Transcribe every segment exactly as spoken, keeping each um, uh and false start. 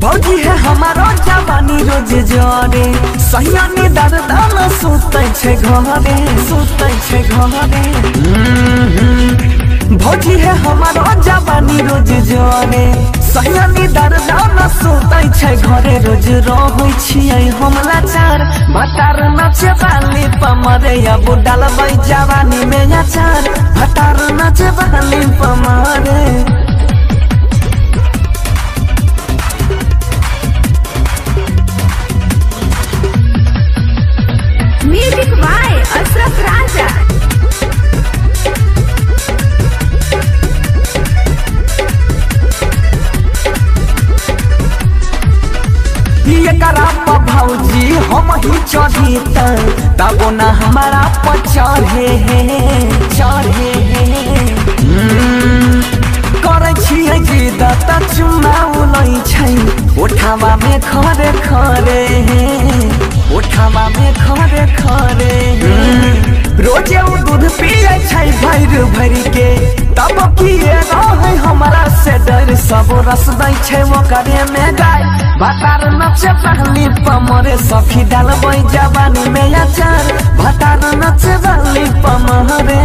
भौजी है हमारो जवानी रोज जरे सहियानी दर्दान सुतै छे घरे सुतै छे घरे भौजी है हमारो जवानी रोज जरे सहियानी दर्दान सुतै छे घरे रोज रहै छियै हमला चार भटार नाचे बाली पमरे अब डालबै जवानी में अचार भटार नाचे बाली पमरे म्यूजिक बाय अशरफ राजा। ये करा भौजी हम ही चढ़ी तबो न हमारा पर चढ़े चढ़े करे छियै जिद त चुमा उलै छै उठावा में खरे खरे उठावा में खरे खरे रोजे उ दूध पिए छै भर भर के तब किए रहे हमरा से डर सब रस दै छै ओकरे में गाय भटार नचे बाली पमरे सखी डालबै जवानी में अचार भटार नचे बाली पमरे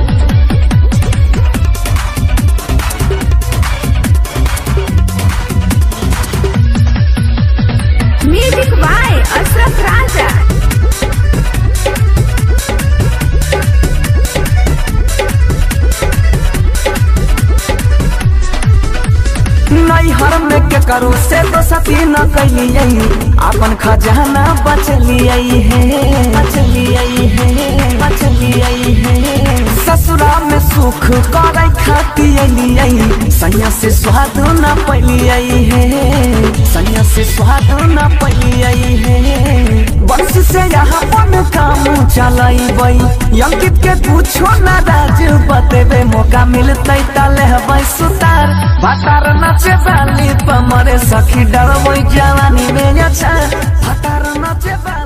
म्यूजिक बाय अशरफ राजा। नैहर में के करू से तो सती न कैलियै अपन खजाना बचलियै हे बचलियै हे बचलियै हे ससुरा में सुख करे खातिर अलियै सैया से स्वाद न पलियै हे सैया से स्वाद न पलियै हे बस से यहाँ अपन काम चलैबै अंकित के पूछो न राज बतेबे मौका मिलतै त लेबै सुतार भटार नाचे बाली पमरे सखी डरबै जवानी में अचार भटार नाचे